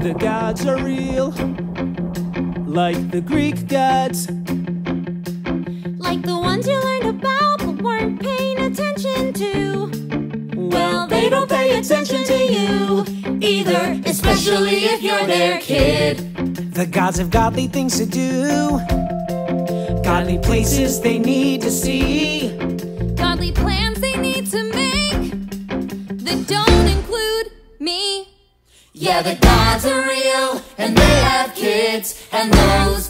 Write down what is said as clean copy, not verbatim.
The gods are real, like the Greek gods, like the ones you learned about but weren't paying attention to. well, they don't pay attention to you either, especially if you're their kid. The gods have godly things to do, godly places they need to see, Godly plans they need to make that don't include me. yeah, the gods are real, and they have kids, and those